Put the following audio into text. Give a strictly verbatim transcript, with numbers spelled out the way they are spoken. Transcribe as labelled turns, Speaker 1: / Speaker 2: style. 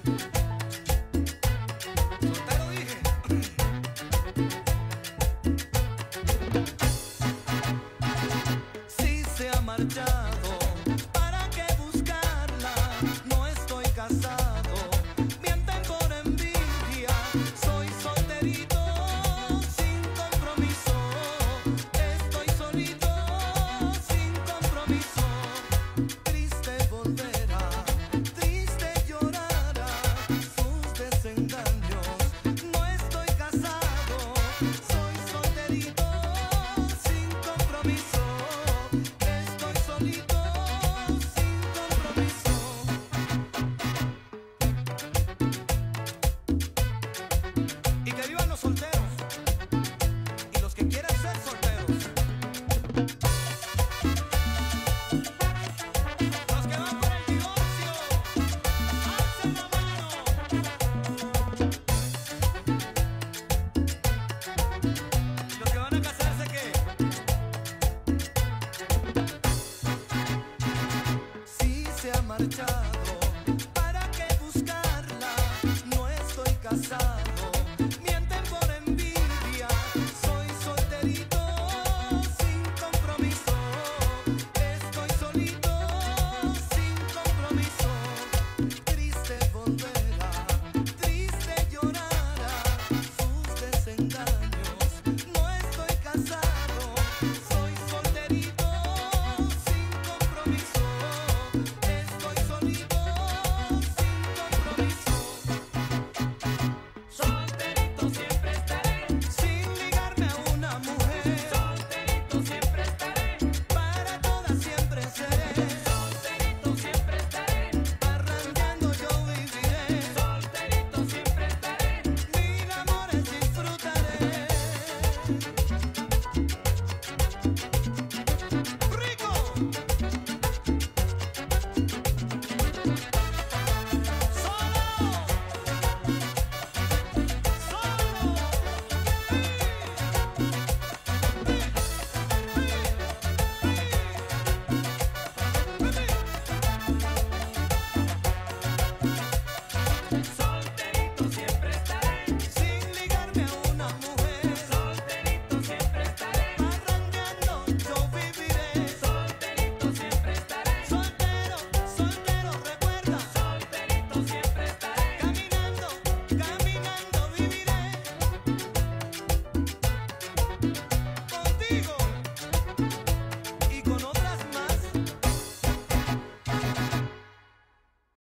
Speaker 1: Soltero dije. Si se ha marchado, ¿para qué buscarla? No estoy casado, mienten por envidia. Soy solterito, sin compromiso. Estoy solito, sin compromiso. Triste volverá, triste llorará sus desengaños. No estoy casado, soy solterito, sin compromiso. Estoy solito, sin compromiso. Y que vivan los solteros y los que quieran ser solteros. Los que van por el divorcio, alcen la mano. Los que van a casarse, ¿qué? Si se ha marchado, ¿para qué buscarla? No estoy casado, mienten por envidia. Soy solterito, sin compromiso. Estoy solito, sin compromiso. Triste volverá, triste llorará sus desengaños. No estoy casado, soy solterito, sin compromiso. Estoy solito, sin compromiso. Solterito siempre estaré, sin ligarme a una mujer. Solterito siempre estaré, para todas siempre seré. Solterito siempre estaré, parrandeando yo viviré. Solterito siempre estaré, mil amores disfrutaré. ¡Rico! Solo, solo.